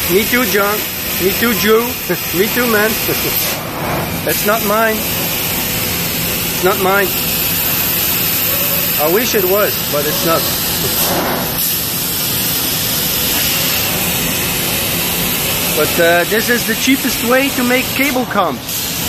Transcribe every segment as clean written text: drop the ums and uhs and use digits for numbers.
Me too, John. Me too, Joe. Me too, man. That's not mine. It's not mine. I wish it was, but it's not. But this is the cheapest way to make cable comps.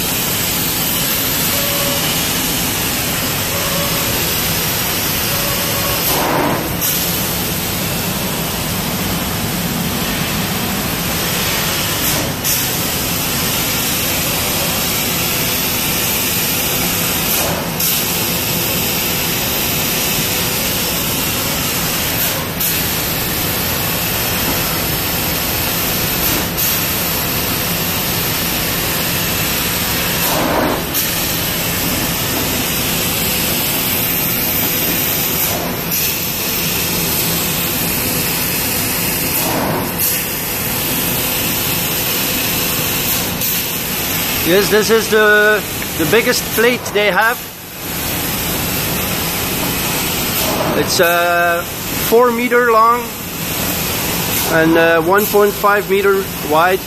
Yes, this is the biggest plate they have. It's 4 meter long and 1.5 meter wide.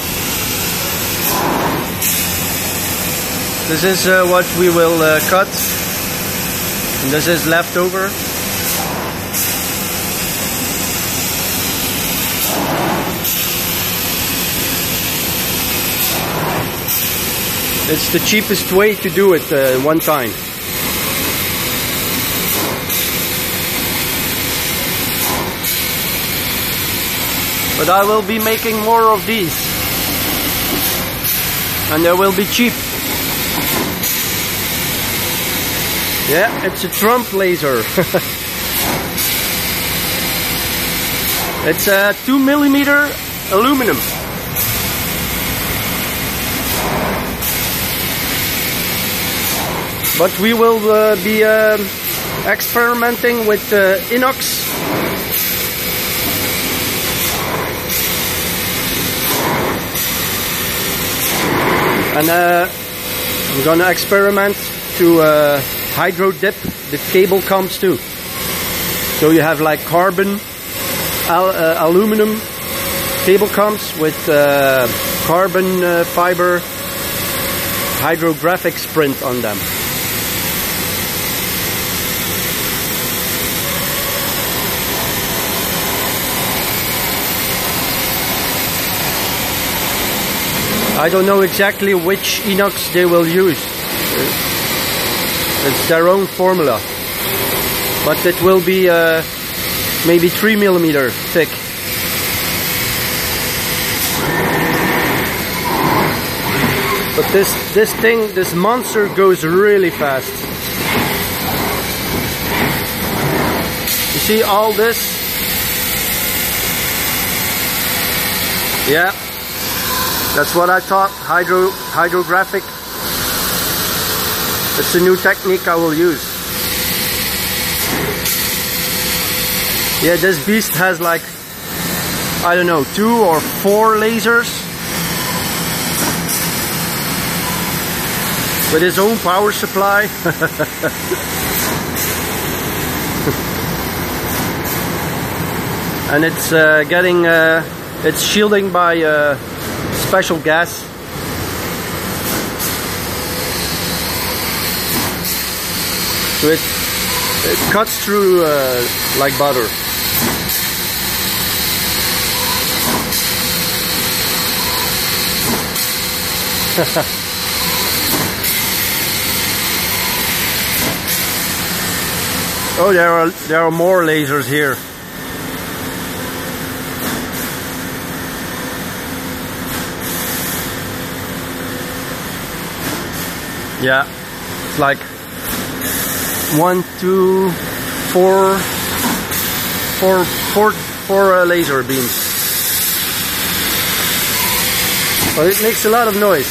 This is what we will cut, and this is leftover. It's the cheapest way to do it one time. But I will be making more of these, and they will be cheap. Yeah, it's a Trump laser. It's a 2mm aluminum. But we will be experimenting with inox. And I'm gonna experiment to hydro dip the cable comps too. So you have like carbon, aluminum cable comps with carbon fiber hydrographic print on them. I don't know exactly which inox they will use. It's their own formula, but it will be maybe 3mm thick. But this monster goes really fast. You see all this? Yeah. That's what I thought, hydrographic. It's a new technique I will use. Yeah, this beast has like, I don't know, 2 or 4 lasers. With his own power supply. And it's it's shielding by special gas. So it cuts through like butter. Oh, there are more lasers here. Yeah, it's like 1, 2, 4 laser beams. But it makes a lot of noise.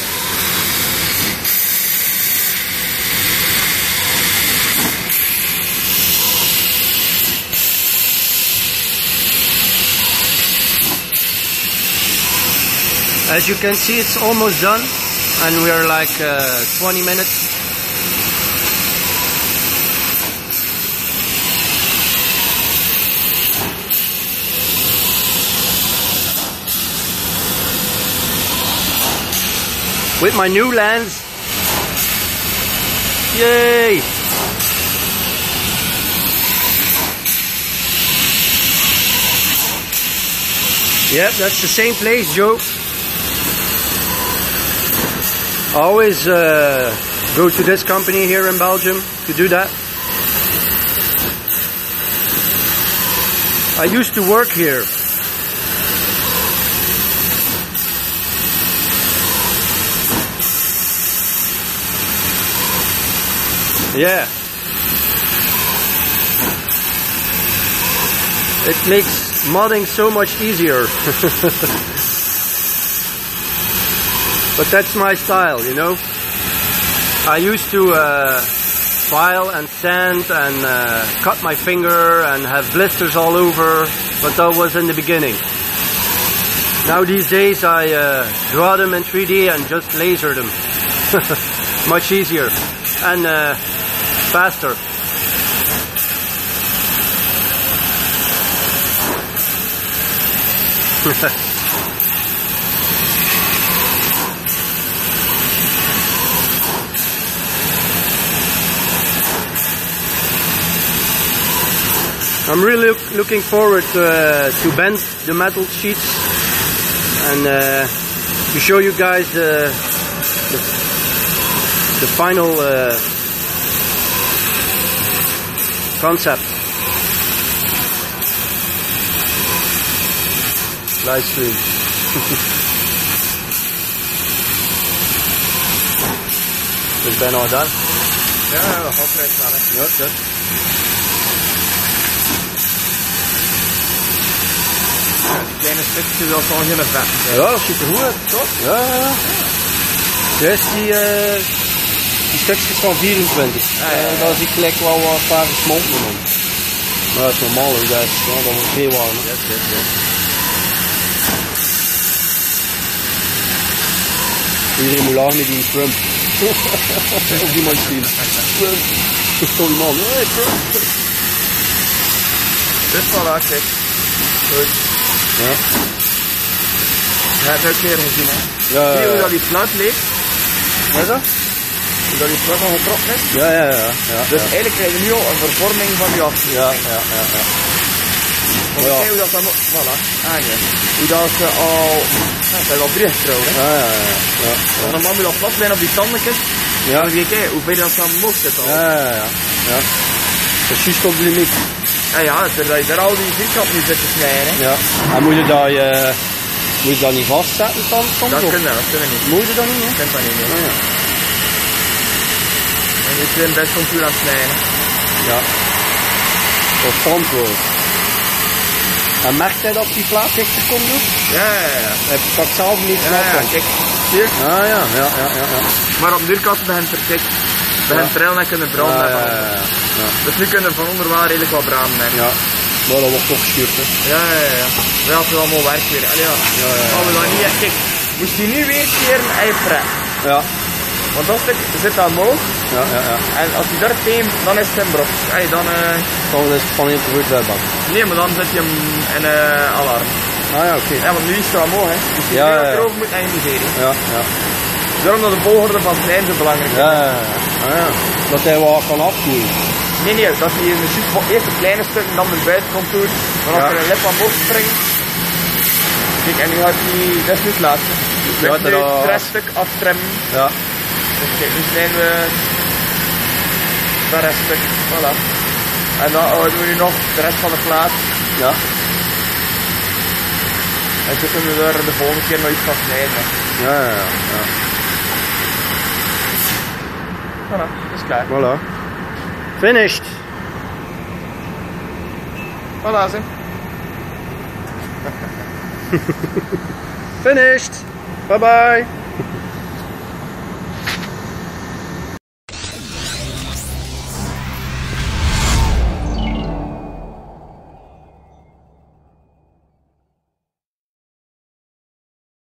As you can see, it's almost done, and we are like 20 minutes. with my new lens. Yay! Yep, that's the same place, Joe. I always go to this company here in Belgium to do that. I used to work here. Yeah. It makes modding so much easier. But that's my style, you know. I used to file and sand and cut my finger and have blisters all over, but that was in the beginning. Now these days I draw them in 3D and just laser them. Much easier and faster. I'm really looking forward to bend the metal sheets and to show you guys the final concept. Live stream. Is bijna al gedaan? Ja, dat gaat vrij snel. Ja, ja. Kleine stukjes als al geen vet. Ja, dat ziet er goed uit, toch? Ja, ja, ja. Juist die stukjes van 24. Dat is gelijk wel wat vaak gesmolten. Maar dat is normaal, dat is heel warm. Yes. Iedereen moet lachen met die Trump. Of die man zien. Trump. Sorry man. Hey Trump. Dus voilà, kijk. Goed. Ja. Je hebt het ook weer gezien, hè. Ja, zie je hoe dat die fluit leeft? Wat is dat? Hoe dat die fluit al getrokken is? Ja. Dus eigenlijk krijg je nu al een vervorming van je afstand. Ja. Want kijk hoe dat dan... Voilà, aange. Hoe dat ze al... dat is al 3 getrouwd, hè. Ja. Want normaal moet dat plat zijn op die tandekjes. Ja. Dan denk je, hoe ver dat dan los zit al. Ja. Precies op de limiet. Ja, terwijl je daar al die vierkant nu zit te snijden, hè. Ja. En moet je dat niet vastzetten dan soms? Dat kunnen we niet. Moet je dat niet, hè? Dat kan dat niet, hè. Ja. En je kunt best contour aan het snijden. Ja. Of frontroll. En merkt hij dat die plaat echt komt doen? Ja. Hij pakt zelf niet snappen. Ja, kijk. Zie je? Ja. Maar op de kast begint er, kijk, begint trillen en kunnen branden. Ja. Dus nu kunnen we van onder wel redelijk wat branden. Hè. Ja. Maar dat wordt toch geschuurd, hè? Ja. Wij hadden allemaal werk weer. Allee, ja. Gaan we dan niet echt, kijk, moest je nu weer keren en je pret. Ja. Want dat stuk zit aan omhoog. Ja. En als je daar tegen, dan is het een brok. Allee, dan... Dan is het van heel goed webban. Nee, maar dan zet je hem in alarm. Ah ja, oké. Ja, want nu is het omhoog, hè. Dus je erover moet naar je miserie. Ja. Daarom dat de volgorde van snijden zo belangrijk is. Ja. Dat hij wat kan afkoelen. Nee, dat je in principe eerst de kleine stukken, dan de buitencontour. Maar als er een lip aan boven springt. Kijk, en nu gaat hij, dat is nu het laatste. Dus nu het reststuk aftrimmen. Ja. Dus kijk, nu snijden we dat reststuk, voilà. En dan houden we nu nog de rest van de plaat. Ja. En zo kunnen we er de volgende keer nog iets van snijden. Ja. Voilà, dat is klaar. Voilà. Finished. Voilà, ze. Finished. Bye bye.